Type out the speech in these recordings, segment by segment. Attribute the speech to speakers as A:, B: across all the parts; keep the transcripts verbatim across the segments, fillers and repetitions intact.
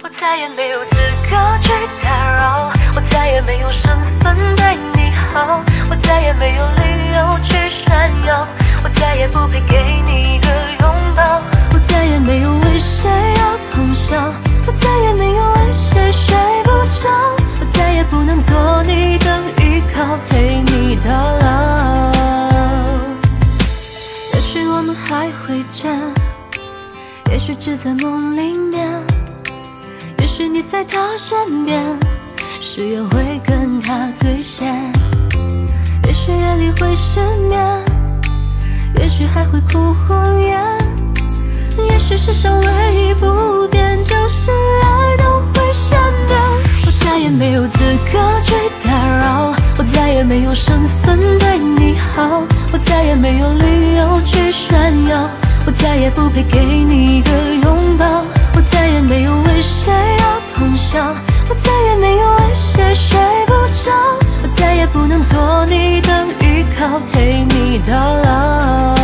A: 我再也没有资格去打扰，我再也没有身份对你好，我再也没有理由去炫耀，我再也不配给你一个拥抱，我再也没有为谁要通宵，我再也没有为谁睡不着，我再也不能做你的依靠，陪你到老。也许我们还会见，也许只在梦里面，也许你在他身边，誓言会跟他兑现，也许夜里会失眠，也许还会哭红颜，也许世上唯一不变就是爱都会善变。我再也没有资格去打扰，我再也没有身份对你好，我再也没有理由去炫耀，我再也不配给你一个拥抱，我再也没有为谁要通宵，我再也没有为谁睡不着，我再也不能做你的依靠，陪你到老。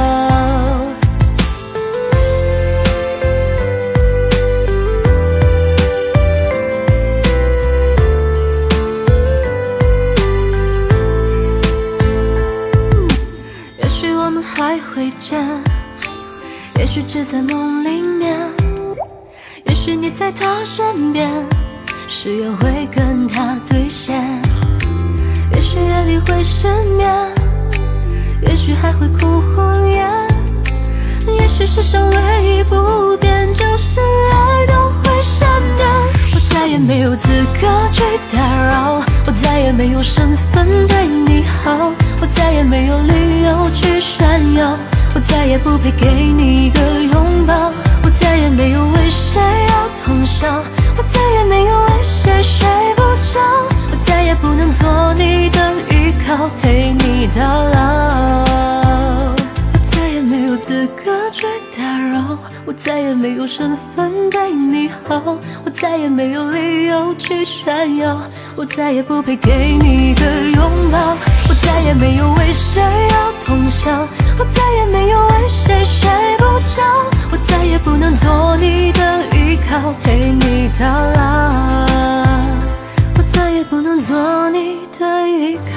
A: 也许我们还会见，也许只在梦里面，也许你在他身边，誓言会跟他兑现，也许夜里会失眠，也许还会哭红颜，也许世上唯一不变就是爱都会善变。我再也没有资格去打扰，我再也没有身份对你好，我再也没有理由去炫耀，我再也不配给你一个拥抱，我再也没有为谁要通宵，我再也没有为谁睡不着，我再也不能做你的依靠，陪你到老。我再也没有资格去打扰，我再也没有身份对你好，我再也没有理由去炫耀，我再也不配给你一个拥抱，我再也没有为谁要通宵，我再也没有为谁睡不着，我再也不能做你的依靠，陪你到老，我再也不能做你的依靠。